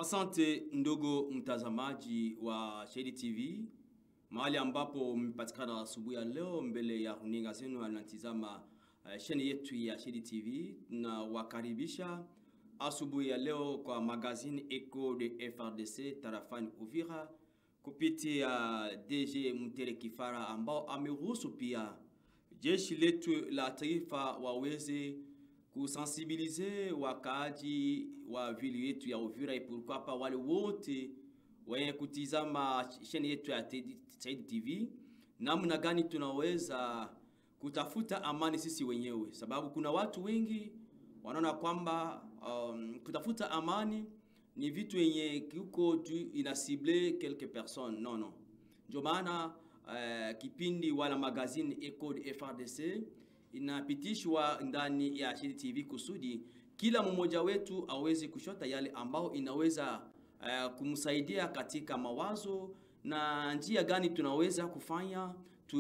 Asante ndugu mtazamaji wa Shayidi TV, mahali ambapo mmepatikana asubuhi ya leo mbele ya runinga zenu anatizama channel yetu ya Shayidi TV, na wakaribisha asubuhi ya leo kwa magazine Echo de FRDC tarafani Uvira kupitia DG Mutere Kifara, ambao ameruhusu pia jeshi letu la taifa waweze kusensibilize wakaaji wa vile yetu ya Uvira, et pourquoi pas wale wote wenye kutizama chaîne yetu ya Shayidi TV, namna gani tunaweza kutafuta amani sisi wenyewe, sababu kuna watu wengi wanaona kwamba kutafuta amani ni vitu yenye kiko tu inasible quelques personnes. Non. Ndio maana kipindi wala magazine Echo de FRDC inapitishwa ndani ya Shayidi TV kusudi kila mmoja wetu aweze kushota yale ambao inaweza kumsaidia katika mawazo na njia gani tunaweza kufanya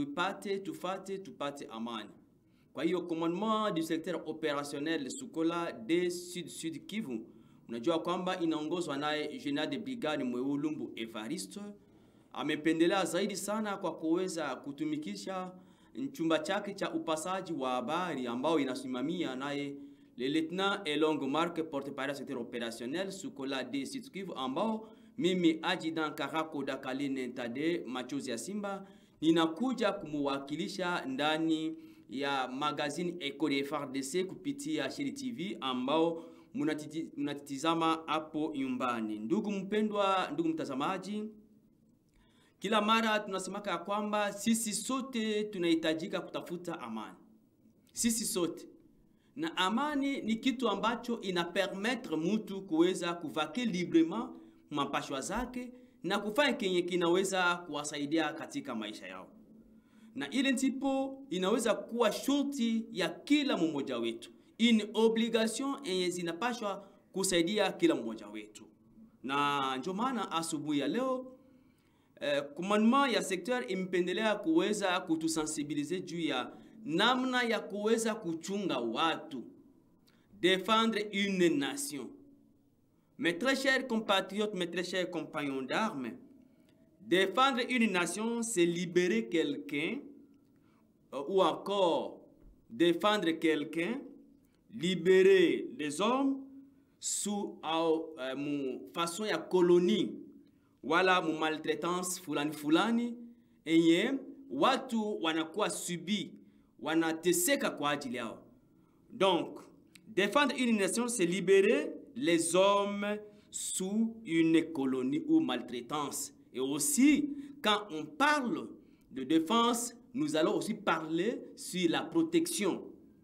tupate amani. Kwa hiyo commandement du secteur opérationnel Sukola de Sud Kivu, unajua kwamba inaongozwa naye General de Brigade Mwelumbu Evariste, amependelea zaidi sana kwa kuweza kutumikisha chumba chake cha upasaji wa habari ambao inasimamia naye le lieutenant Elongo Mark, porte-parole secteur opérationnel Sukola de Sud Kivu, ambao mimi adjudant Karako Dakaline Ntade Machozi ya Simba ninakuja kumuwakilisha ndani ya magazine Echo de FRDC kupitia Shayidi TV ambao munatitizama hapo nyumbani. Ndugu mpendwa, ndugu mtazamaji, kila mara tunasemaka kwamba sisi sote tunahitajika kutafuta amani. Sisi sote. Na amani ni kitu ambacho inapermettre mtu kuweza kuvake librement mapashwa zake na kufanya kenye kinaweza kuwasaidia katika maisha yao. Na ile ndipo inaweza kuwa shurti ya kila mmoja wetu. Une obligation yenye zinapashwa kusaidia kila mmoja wetu. Na ndio maana asubuhi ya leo commandement ya secteur impendelea kuweza kutusensibiliser juu ya namna ya kuweza kuchunga watu, défendre une nation. Mes très chers compatriotes, mes très chers compagnons d'armes, défendre une nation, c'est libérer quelqu'un, ou encore défendre quelqu'un, libérer les hommes sous façon ya colonie, wala mu maltraitance fulani enye watu wanakuwa subi, wanateseka kwa ajili yao. Donc défendre une nation, c'est libérer les hommes sous une colonie ou maltraitance. Et aussi, quand on parle de défense, nous allons aussi parler sur la protection.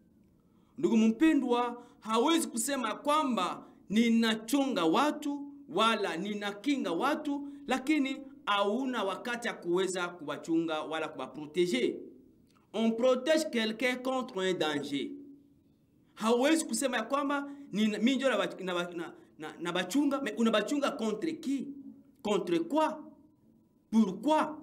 Ndugu mpendwa, hawezi kusema kwamba ninachunga watu wala ninakinga watu lakini hauna wakati ya kuweza kuwachunga wala kuwaproteger. On protège quelqu'un contre un danger. Hawezi kusema kwamba mimi ndio na bachunga, mais unabachunga contre qui? Contre quoi? Pourquoi?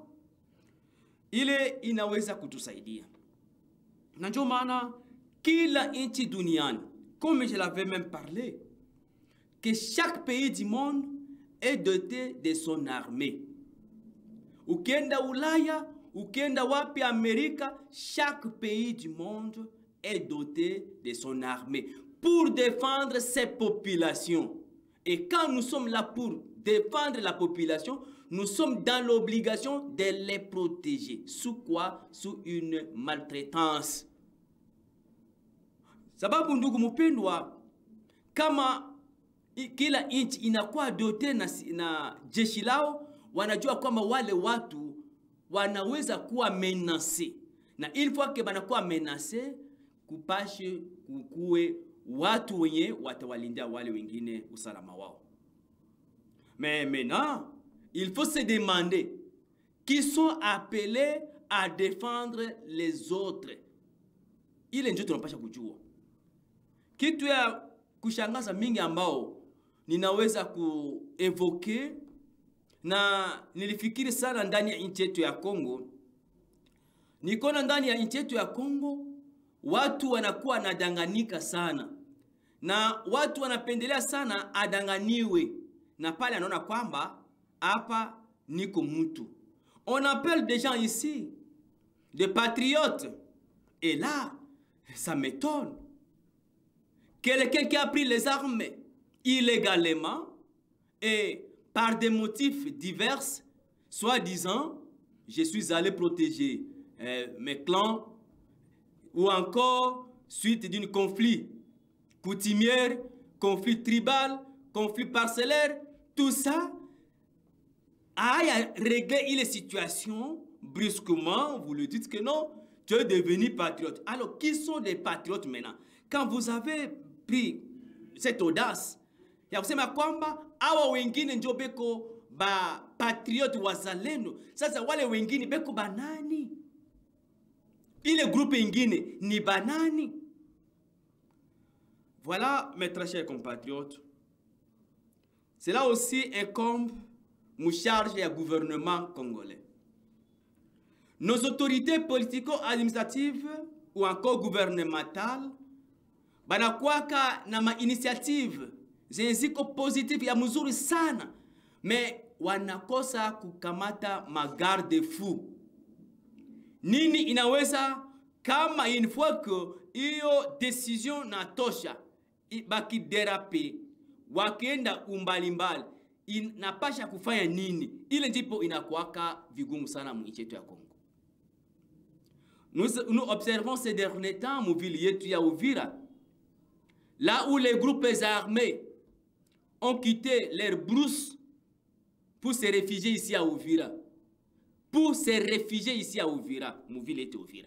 Ile inaweza kutusaidia. Na ndio maana kila nchi duniani, comme je l'avais même parlé, que chaque pays du monde est doté de son armée. Ukienda Ulaya, ukienda wapi Amerika, chaque pays du monde est doté de son armée pour défendre ses populations. Et quand nous sommes là pour défendre la population, nous sommes dans l'obligation de les protéger. Sous quoi? Sous une maltraitance. Sababu ndugu mpendwa, kama kila inchi inakuwa dote na jeshi lao, wanajua kwamba wale watu wanaweza kuwa menacé. Na il faut que banakuwa menacé, kupashe kukue watu wenye watawalindia wale wengine usalama wao. Mais maintenant, il faut se demander qui sont appelés à défendre les autres. Ile ndio tunapasha kujua. Kitu ya kushangaza mingi ambao ninaweza kuevoke na nilifikiri sana ndani ya nchi yetu ya Kongo. Nikona ndani ya nchi yetu ya Kongo watu wanakuwa nadanganika sana. Na watu wanapendelea sana adanganiwe na pale anaona kwamba hapa niko mtu. On appelle des gens ici des patriotes. Et là, ça m'étonne. Quelqu'un qui a pris les armes illégalement et par des motifs divers, soi-disant, je suis allé protéger mes clans, ou encore suite d'un conflit coutumier, conflit tribal, conflit parcellaire, tout ça a réglé les situations brusquement. Vous lui dites que non, tu es devenu patriote. Alors, qui sont les patriotes maintenant? Quand vous avez pris cette audace, ya kusema kwamba awa wengine ndio beko ba patriote wazalendo, sasa wale wengine beko banani? Ile groupe ingine ni banani? Voilà, mes très chers compatriotes, cela aussi incombe nous charge au gouvernement congolais. Nos autorités politico-administratives ou encore gouvernementales banakuwaka na ma initiative zenziko positive ya mzuri sana, me wanakosa kukamata magarde-fou. Nini inaweza kama une fois que hiyo decision natosha baki derape wakienda umbalimbali, inapasha kufanya nini? Ile ndipo inakuwaka vigumu sana mu nchi yetu ya Kongo. Nous observons ces derniers temps mu ville yetu ya Uvira, là où les groupes armés ont quitté leurs brousses pour se réfugier ici à Uvira. Pour se réfugier ici à Uvira, mu ville yetu Uvira.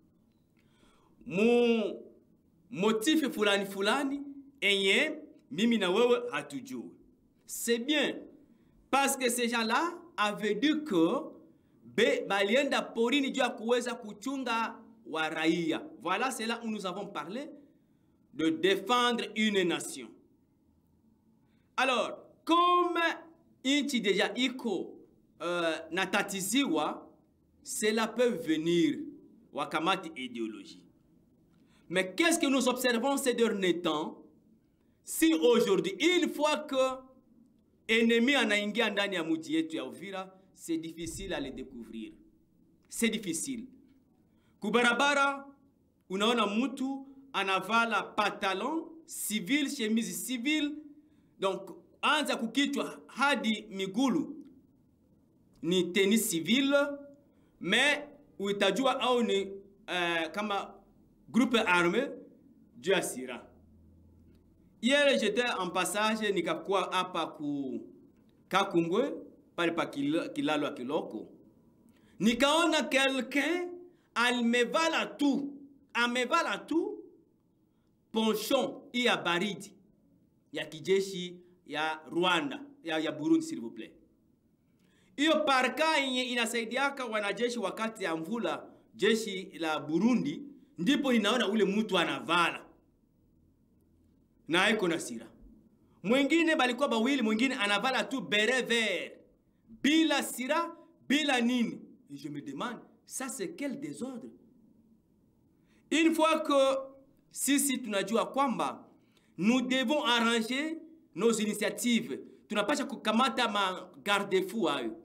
Mu motif fulani fulani enye mimi na wewe hatujui. C'est bien, parce que ces gens-là avaient dit que balienda porini juu ya kuweza kuchunga wa raia. Voilà, c'est là où nous avons parlé de défendre une nation. Alors, comme inchi déjà iko natatiziwa, cela peut venir wakamati idéologie. Mais qu'est-ce que nous observons ces derniers temps? Si aujourd'hui, une fois que ennemi anaingia ndani ya mji yetu ya Uvira, c'est difficile à le découvrir. C'est difficile. Kubarabara, unaona mtu anavala pantalon civil, chemise civile, donc anza kukichwa hadi migulu ni tennis civil, mais uitajua au ni kama groupe armé du Asira. Hier j'étais en passage nikakuwa hapa ku Kakungwe pale pa kilalo Kiloko. Nikaona quelqu'un amevala tout ponchon ya baridi ya kijeshi ya Rwanda ya Burundi, s'il vous plaît. Iyo parka yenye inasaidiaka wanajeshi wakati ya mvula, jeshi la Burundi, ndipo ninaona ule mtu anavala na haiko na sira. Mwingine balikuwa bawili, mwingine anavala tu beret vert bila sira, bila nini. Et je me demande, ça c'est quel désordre? Une fois que sisi tunajua kwamba nous devons arranger nos initiatives, tunapasha kukamata ma garde-fou hayo.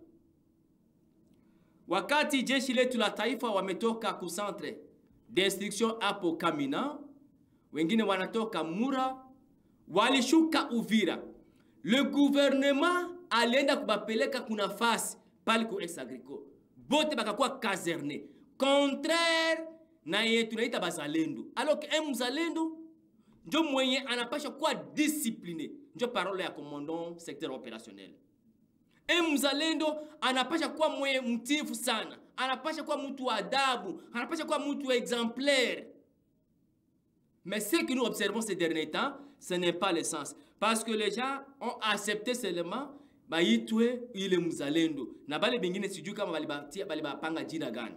Wakati jeshi letu la taifa wametoka ku centre d'instruction hapo Kamina, wengine wanatoka Mura, walishuka Uvira. Le gouvernement alienda kubapeleka kuna fasi pali ku ex-agricole. Bote bakakuwa caserne. Contraire na yetu tunaita bazalendo. Alors que mzalendo ndio mwenye anapasha kuwa discipliné. Ndio parole ya commandant secteur opérationnel. Mzalendo anapasha kuwa mwenye mtifu sana. Anapasha kuwa mtu wa adabu. Anapasha kuwa mtu exemplaire. Mais ce que nous observons ces derniers temps, ce n'est pas le sens. Parce que les gens ont accepté seulement baitwe ile mzalendo. Na bale bengine sijui kama balibapanga jina gani.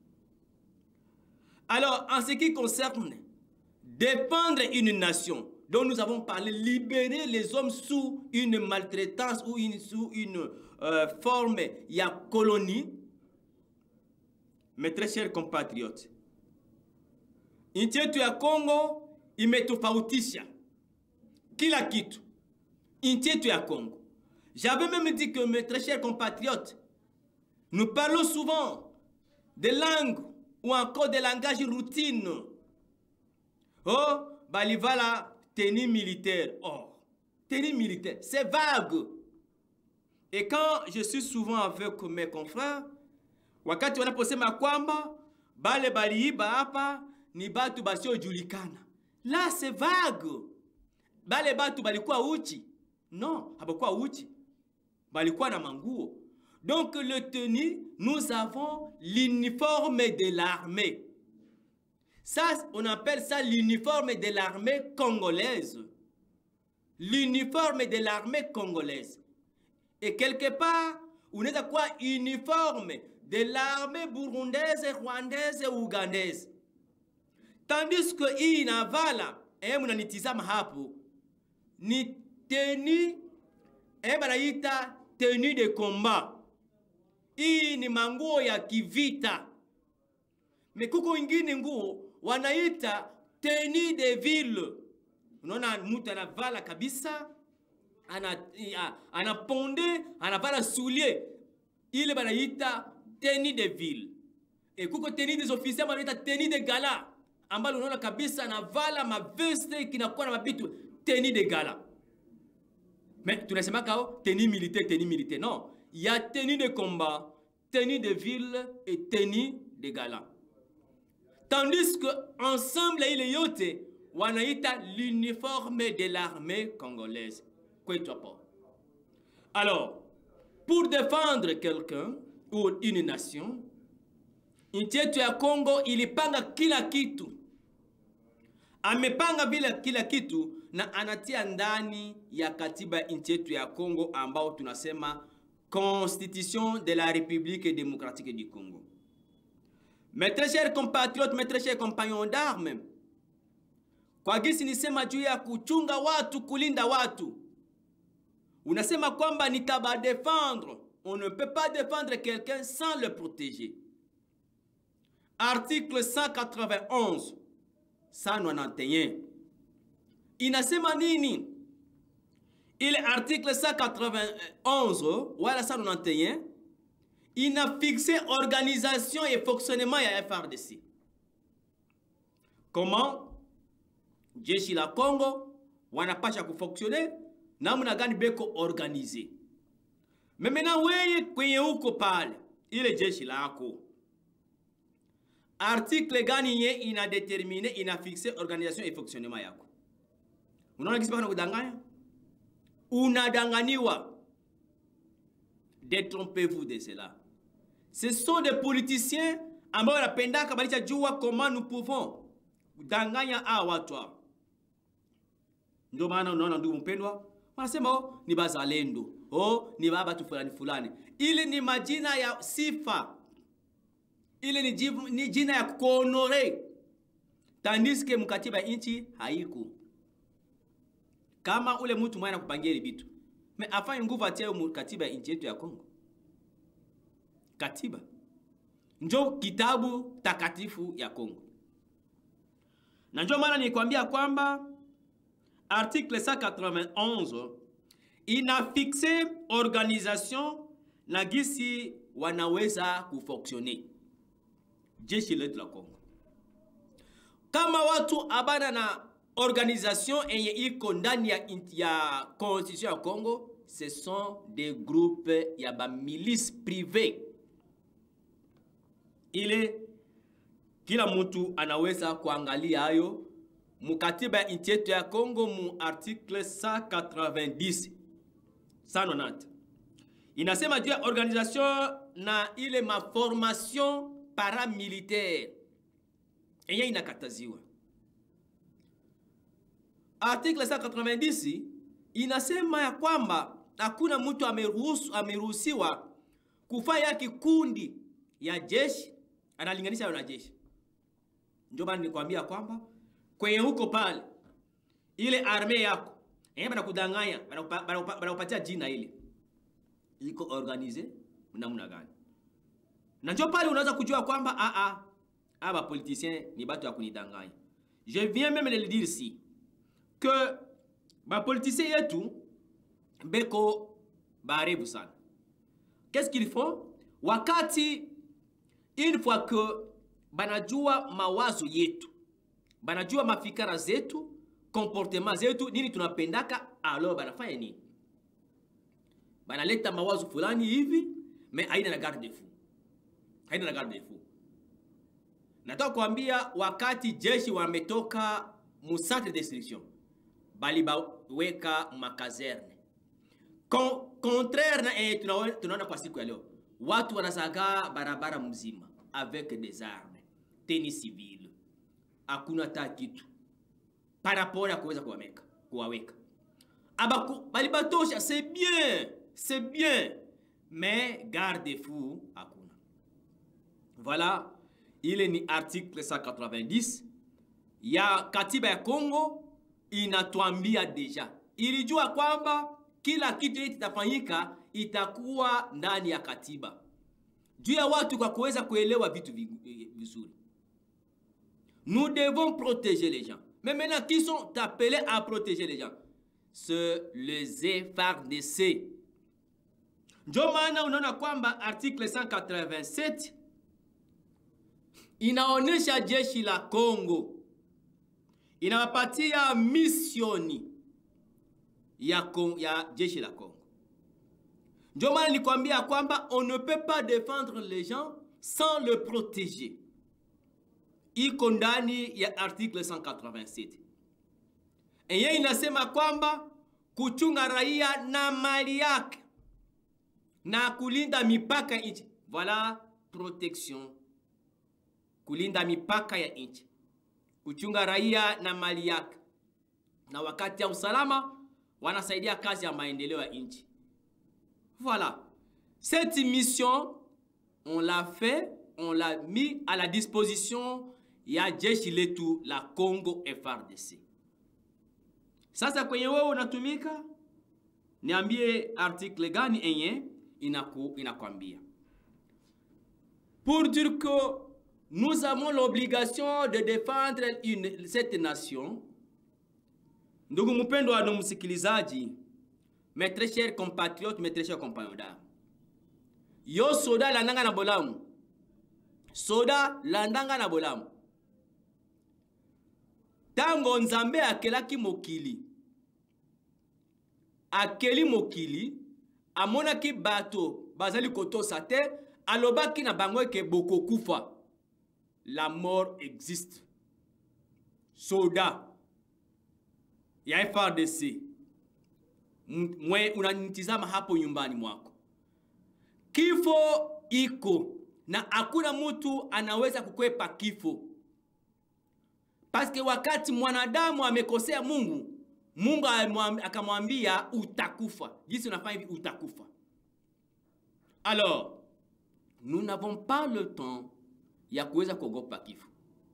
Alors, en ce qui concerne défendre une nation dont nous avons parlé, libérer les hommes sous une maltraitance ou sous une forme ya colonie, mes très chers compatriotes, nchi yetu ya Kongo imetofautisha kila kitu. Nchi yetu ya Kongo J'avais même dit que mes très chers compatriotes, nous parlons souvent de langues ou encore de langage routine. Oh, balivala tenue militaire. Oh, tenue militaire, c'est vague. Et quand je suis souvent avec mes confrères, wakati wanaposema kwamba bale baliiba hapa ni batu basiojulikana. Là c'est vague. Bale batu balikuwa uchi. Non, habakuwa uchi. Balikuwa na manguo. Donc le tenue, nous avons l'uniforme de l'armée. Ça, on appelle ça l'uniforme de l'armée congolaise. L'uniforme de l'armée congolaise. Et quelque part, on est à quoi uniforme de l'armée burundaise, rwandaise et ougandaise. Tandis que inavala, munanitizama hapo, ni tenue, banaita tenue de combat. Hii ni manguo ya kivita. Mekuko ingine nguo wanaita tenue de ville. Unaona mtu anavala kabisa, anaponde, anavala soulier. Ile banaita tenue de ville. Et kuko tenue des officiers banaita tenue de gala. Ambalo unaona kabisa anavala maveste kinakuwa na mabitu tenue de gala. Mais tunasema kao tenue militaire. Non, il y a tenue de combat, tenue de ville et tenue de gala. Tandis que ensemble ile yote wanaita l'uniforme de l'armée congolaise. Alors, pour défendre quelqu'un ou une nation, nchi yetu ya Kongo ilipanga kila kitu. Amepanga bila kila kitu na anatia ndani ya katiba nchi yetu ya Kongo ambao tunasema Constitution de la République démocratique du Congo. Mes très chers compatriotes, mes très chers compagnons d'armes, kwa gisi nisema juu ya kuchunga watu, kulinda watu, unasema kwamba nitaba défendre. On ne peut pas défendre quelqu'un sans le protéger. Article 191, 191. Inasema nini? Il est article 191, voilà 191. Il a fixé organisation et fonctionnement ya FRDC. Comment? Jeshi la Congo wanapasha kufonctionner namna gani beko organiser. Mais maintenant weye kwenye huko pale ile jeshi lako. Article gani ye ina déterminé, ina fixé organisation et fonctionnement yako. Unaona kisi bana kudanganya? Unadanganiwa. Détrompez-vous de cela. Ce sont des politiciens ambao wanapendaka balisha jua comment nous pouvons kudanganya watu. Ndio maana unaona ndugu mpendwa, wanasema oh ni bazalendo, oh ni baba tu fulani fulani. Ile ni majina ya sifa. Ile ni jina ya kuhonore. Tandis que mkatiba inchi haiku. Kama ule mtu mwana kupangia ile bitu. Me afanye nguvu atia mkatiba inchi yetu ya Kongo. Katiba. Njo kitabu takatifu ya Kongo. Na njo maana nikwambia kwamba article 191 ina fixe organisation na gisi wanaweza kufonctionner jeshi letu la Kongo. Kama watu abana na organisation enye iko ndani ya constitution ya Congo, ce sont des groupes ya ba milice privée. Ile kila mtu anaweza kuangalia hayo mukatiba nchi yetu ya Kongo mu article 190 190. Inasema juu ya organisation na ile ma formation paramilitaire. Enye inakataziwa. Article 190 inasema ya kwamba hakuna mtu ameruhusiwa kufanya kikundi ya jeshi analinganisha na jeshi. Ndio maana nikwambia kwamba kwenye huko pale ile armée yako banakudanganya, banakupatia jina ile iko organize namna gani. Na ndio pale unaweza kujua kwamba aba politiciens ni batu ya kunidanganya. Je viens même de le dire ici que ba politiciens yetu beko barevu sana. Qu'est-ce qu'ils font? Wakati une fois que banajua mawazo yetu, banajua mafikara zetu, comportement zetu, nini tunapendaka, alors banafanya nini? Banaleta mawazo fulani hivi, mais haina na garde fou. Haina na garde fou. Nataka kuambia wakati jeshi wametoka mu centre d'instruction, bali baweka makazerne. Contraire na tunaona kwa siku ya leo, watu wanasaga barabara mzima avec des armes, tennis civil, hakuna ta kitu par rapport à kuweza kuwaweka. Bali batosha, c'est bien, mais garde-fou hakuna. Voilà, il est ni article 190 ya katiba ya Kongo inatuambia deja. Ilijua kwamba kila kitu itafanyika itakuwa ndani ya katiba. Juu ya watu kwa kuweza kuelewa vitu vizuri. Nous devons protéger les gens. Mais maintenant, qui sont appelés à protéger les gens? C'est les FARDC. Ndio maana unaona kwamba article 187 inaonesha jeshi la Kongo inawapatia misioni ya jeshi la Kongo. Ndio maana nilikwambia kwamba on ne peut pas défendre les gens sans le protéger. Iko ndani ya article 187. Yeye inasema kwamba kuchunga raia na mali yake na kulinda mipaka nchi. Voilà protection. Kulinda mipaka ya nchi. Kuchunga raia na mali yake. Na wakati ya usalama wanasaidia kazi ya maendeleo ya nchi. Voilà. Cette mission, on l'a fait, on l'a mis à la disposition ya jeshi letu la Congo FARDC. Sasa kwenye wewe unatumika, niambie article gani enye inakwambia. Pour dire que nous avons l'obligation de défendre cette nation. Ndugu mpendwa na msikilizaji, mes très chers compatriotes, mes très chers compagnons d'armes. Yo soda landanga na bolamu. Soda landanga na bolamu. Tango nzambe akelaki mokili. Akeli mokili, amonaki bato, bazali koto sate, alobaki na bango ke boko kufa. La mort existe. Soda. Ya FARDC. Mwe unanitizama hapo nyumbani mwako. Kifo iko na hakuna mtu anaweza kukwepa kifo. Paske wakati mwanadamu amekosea Mungu, Mungu akamwambia utakufa. Jinsi unafanya hivi utakufa. Alors, nous n'avons pas le temps ya kuweza kuogopa kifo.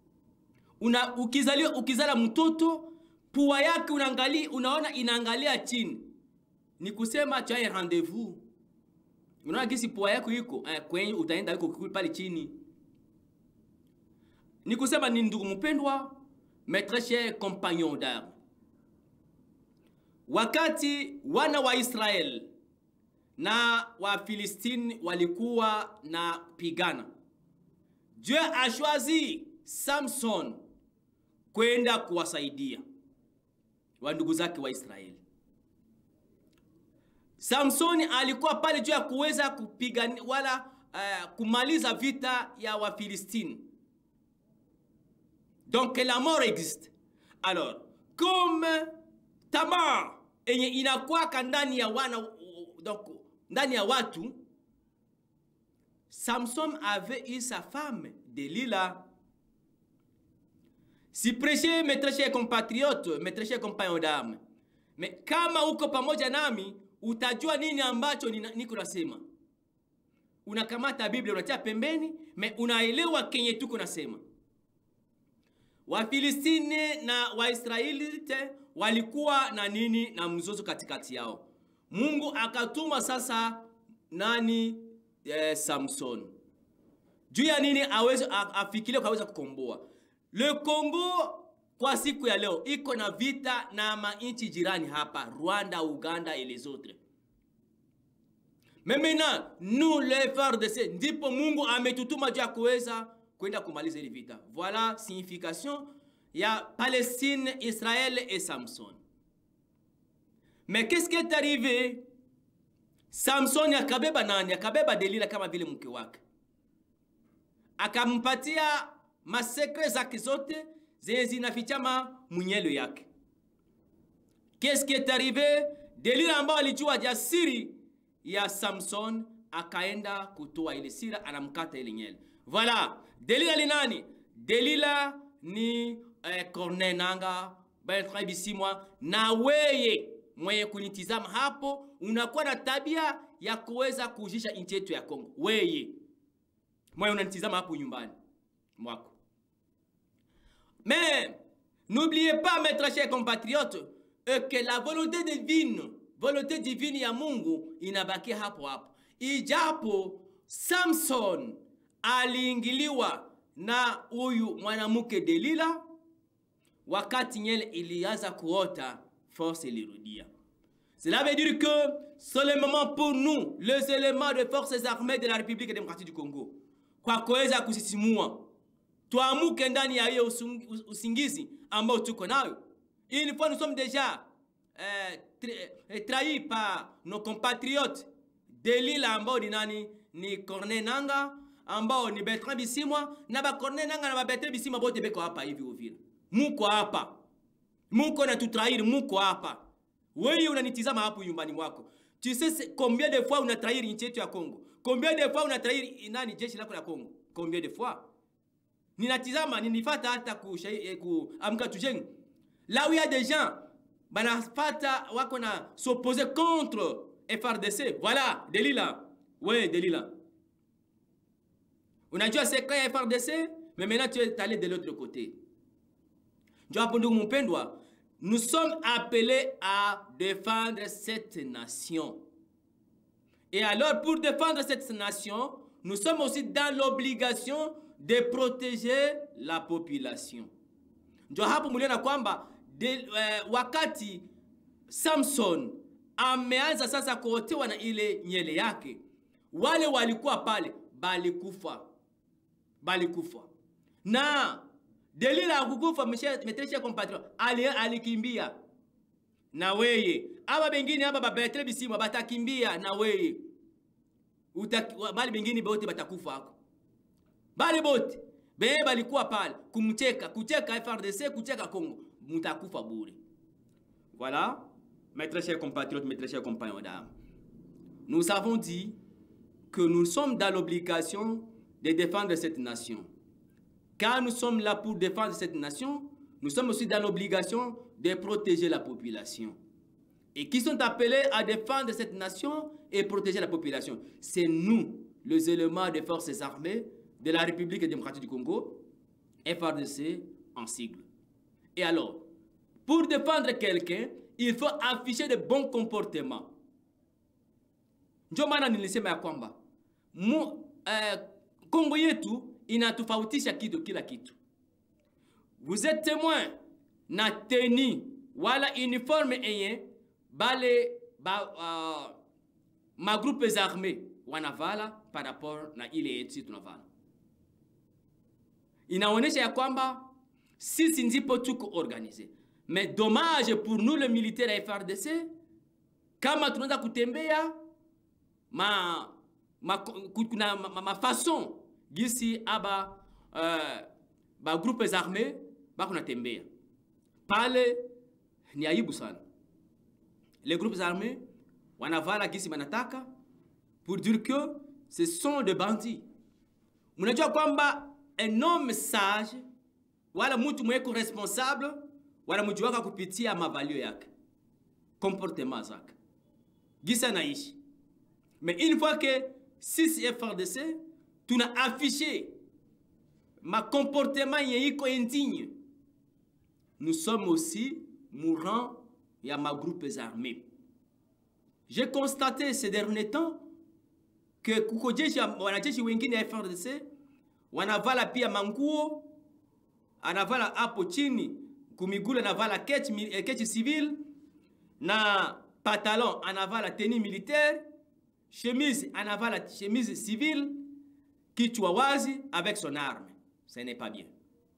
Ukizala mtoto, pua yake unaona inaangalia chini. Ni kusema tu as rendez-vous. Unaona kisi pua yako iko, kwenye utaenda yuko pale chini. Ni kusema ni ndugu mpendwa, mes très chers compagnons d'armes. Wakati wana wa Israel na wa Filistine walikuwa na pigana, Dieu a choisi Samson kwenda kuwasaidia wa ndugu zake wa Israeli. Samson alikuwa pale juu ya kuweza kupigana wala kumaliza vita ya wa Filistine. Donc la mort existe. Alors, comme tamaa enye inakuwa ndani ya wana, donc ndani ya watu, Samson avait eu sa femme Delila. Si prêcher, mes très chers compatriotes, mes très chers compagnons d'armes, mais kama uko pamoja nami, utajua nini ambacho niko nasema. Unakamata Biblia unatia pembeni, mais unaelewa kenye tuko nasema. Wafilistine na Waisraelite walikuwa na nini na mzozo katikati yao. Mungu akatuma sasa nani? Samson. Juu ya nini aweze afikirie kaweza kukomboa. Le Congo kwa siku ya leo iko na vita na mainchi jirani hapa, Rwanda, Uganda et les autres. Mais maintenant, nous les FARDC, ndipo Mungu ametutuma juu ya kuweza kwenda kumaliza hili vita. Voilà signification ya Palestine, Israël et Samson. Mais qu'est-ce qui est arrivé? Samson yakabeba nani? Akabeba Delila kama vile mke wake. Akampatia masekre zake zote zenye zinafichama mwenyelo yake. Qu'est-ce qui est arrivé? Delila ambao alijua jasiri ya Samson akaenda kutoa ile sira, anamkata ile nyele. Voilà, Delila ni nani? Delila ni Corneille Nangaa, Bertrand Bisimwa, na weye mwenye kunitizama hapo unakuwa na tabia ya kuweza kujisha nchi yetu ya Kongo. Weye mwenye unanitizama hapo nyumbani mwako. Mais n'oubliez pas, mes très chers compatriotes, que la volonté divine ya Mungu inabaki hapo hapo. Ijapo Samson aliingiliwa na huyu mwanamke Delila, wakati nyele ilianza kuota, force ilirudia. Cela veut dire que seulement pour nous, les éléments de forces armées de la République démocratique du Congo, kwa kuweza kusisimua, tuamuke ndani ya hiyo usingizi ambao tuko nayo. Une fois nous sommes déjà trahis par nos compatriotes. Delila ambao ni nani? Ni Corneille Nangaa, ambao ni Bertrand Bisimwa, na ba Corneille Nangaa na ba Bertrand Bisimwa bote beko hapa hivi Uvira. Muko hapa. Muko na tutrahir, muko hapa. Wewe unanitizama hapo nyumbani mwako. Tu sais combien de fois unatrahir nchi yetu ya Kongo? Combien de fois unatrahir nani jeshi lako la Kongo? Combien de fois? Ninatizama, ninifata hata amka tujenga. Là où il y a des gens, banafata wako na s'opposer contre FARDC. Voilà, Delila. Ouais, Delila. Unajua secret ya FARDC, mais maintenant tu es allé de l'autre côté. Nous sommes appelés à défendre cette nation. Et alors, pour défendre cette nation, nous sommes aussi dans l'obligation de protéger la population. Ndio hapo mliona kwamba wakati Samson ameanza sasa kuotewa na ile nyele yake, wale walikuwa pale balikufa. Na Delila akukufa, metresha compatriote, alikimbia na weye. Aba bengine aba Bertrand Bisimwa batakimbia na weye. Bali bengine bote batakufa hako. Bali bote beye balikuwa pale kucheka FARDC, kucheka Congo, mutakufa bure. Voilà, mes très chers compatriotes, mes très chers compagnons d'armes. Nous avons dit que nous sommes dans l'obligation de défendre cette nation. Car nous sommes là pour défendre cette nation, nous sommes aussi dans l'obligation de protéger la population. Et qui sont appelés à défendre cette nation et protéger la population? C'est nous, les éléments des forces armées de la République démocratique du Congo, FARDC en sigle. Et alors, pour défendre quelqu'un, il faut afficher de bons comportements. Ndio maana nilisema ya kwamba Kongo yetu inatofautisha kila kitu. Vous êtes témoin na teni wala uniforme enye bale ma groupes armés wanavala par rapport na ile yetu tunavala. Inaonesha ya kwamba sisi ndipo tuko organisé. Mais dommage pour nous les militaires FARDC, kama tunaanza kutembea ma façon gisi aba ba groupes armés bako natembea pale ni aibu sana. Les groupes armés wanavala gisi manataka pour dire que ce sont des bandits. Mnajua kwamba un homme sage wala mtu mweko responsable wala mjuaka kupitia mavalio yake, comportement zake, gisa naishi. Mais une fois que sisi FARDC tuna affiché ma comportement yiko indigne, nous sommes aussi mourants ya ma groupes armés. J'ai constaté ces derniers temps que kukojeshi wanajeshi wengine ya FARDC wanavala pia manguo, anavala hapo chini kumigula anavala kechi civil na pantalon anavala tenue militaire. chemise en avant, la chemise civile, kichwa wazi avec son arme. Ce n'est pas bien.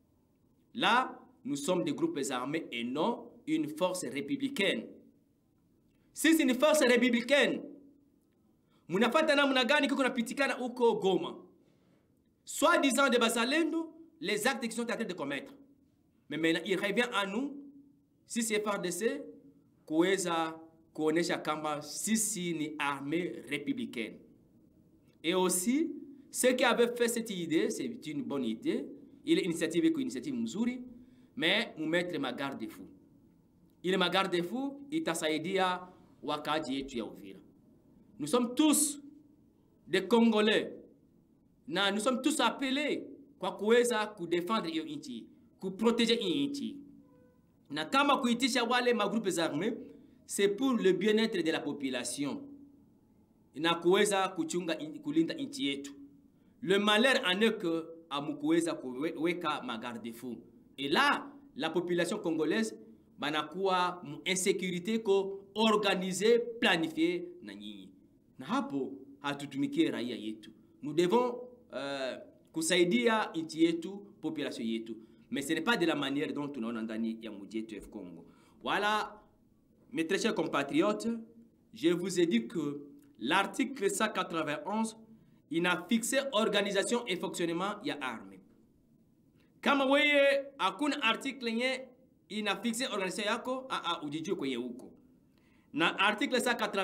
Là, nous sommes des groupes armés et non une force républicaine. Si c'est une force républicaine, munafata namna gani kiko napitikana uko Goma? Soi-disant de Bazalendo, les actes qui sont en train de commettre. Mais maintenant, il revient à nous, si c'est FARDC, kuweza kuonesha kama sisi ni armée républicaine. Et aussi, ceux qui avaient fait cette idée, c'est une bonne idée. Il est initiative que initiative mzuri, mais nous mettre ma garde-fou. Il est ma garde-fou, itasaidia wakaji yetu ya Uvira. Nous sommes tous des Congolais. Nous sommes tous appelés kwa kuweza kudefendre hiyo nchi, kuprotéger hiyo nchi. Na kama kuitisha wale magroupes armés, c'est pour le bien-être de la population. Na kuweza kuchunga kulinda nchi yetu. Le malheur en est que amukuweza kuweka magarde-fou. Et là, la population congolaise banakuwa insécurité ko organiser, planifier na nyinyi. Na hapo hatutumikie raia yetu. Nous devons kusaidia nchi yetu, population yetu. Mais ce n'est pas de la manière dont tunaona ndani ya mji wetu F Congo. Voilà, mes très chers compatriotes, je vous ai dit que l'article 191 il a fixé organisation et fonctionnement ya armée. Kama weye hakuna article yenye ina fixé organisation yako, ujijue kwenye huko. Na article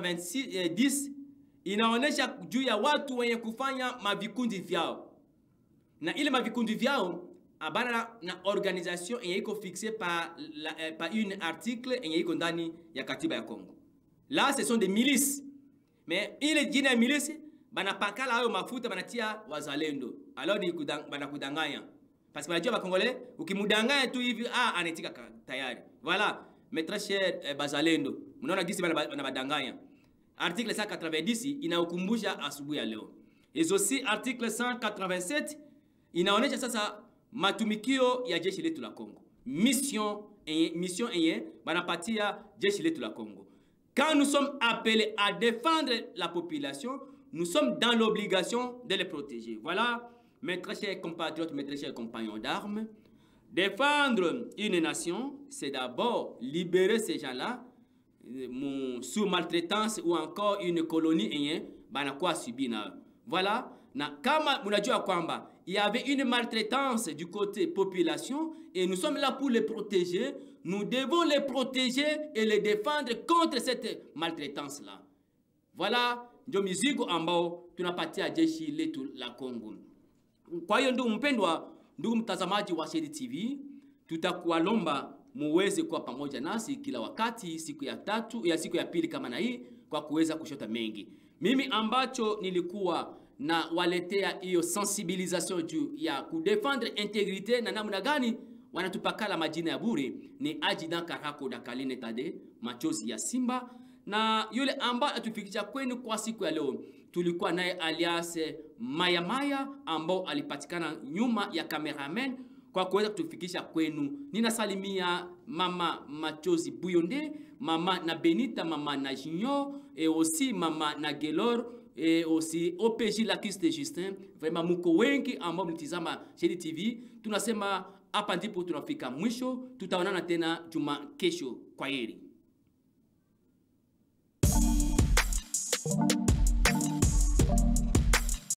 190 inaonesha juu ya watu wenye kufanya mavikundi vyao. Na ile mavikundi vyao abana na organisation yenye iko fixé par une article yenye iko ndani ya katiba ya Congo. Là ce sont des milices. Mais ile jina ya milice banapakala hayo mafuta banatia wazalendo. Alors ni banakudanganya. Parce que wanajua Bakongolais ukimudanganya tu hivi anatika tayari. Voilà, mes très chers bazalendo. Mnaona gisi banabadanganya. Article 190 inaokumbusha asubuhi ya leo. Et aussi article 187 inaonesha sasa matumikio ya jeshi letu la Congo. Mission yenye banapatia jeshi letu la Congo. Quand nous sommes appelés à défendre la population, nous sommes dans l'obligation de les protéger. Voilà, mes très chers compatriotes, mes très chers compagnons d'armes. Défendre une nation, c'est d'abord libérer ces gens-là sous maltraitance ou encore une colonie banakuwa subina. Voilà, na kama munajua kwamba il y avait une maltraitance du côté population et nous sommes là pour les protéger, nous devons les protéger et les défendre contre cette maltraitance là. Voilà ndio mizigo ambao tunapatia jeshi letu la Kongo. Kwa hiyo ndugu mpendwa, ndugu mtazamaji wa Shayede TV, tutakualomba muweze kuwa pamoja nasi kila wakati, siku ya pili kama na hii, kwa kuweza kushota mengi. Mimi ambacho nilikuwa na waletea hiyo sensibilisation juu ya kudefendre integrite na namna gani wanatupakala majina ya bure ni Adjudant Karako Dakaline Tade, machozi ya Simba. Na yule ambaye atufikisha kwenu kwa siku ya leo, tulikuwa naye alias Maya ambao alipatikana nyuma ya cameraman kwa kuweza kutufikisha kwenu. Ninasalimia mama Machozi Buyonde, mama na Benita, mama na Junior, et aussi mama na Gelor, et aussi OPJ Lakiste Justin. Vraiment muko wengi ambao mnitizama Shayede TV. Tunasema hapa ndipo tunafika mwisho. Tutaonana tena juma kesho. Kwaheri.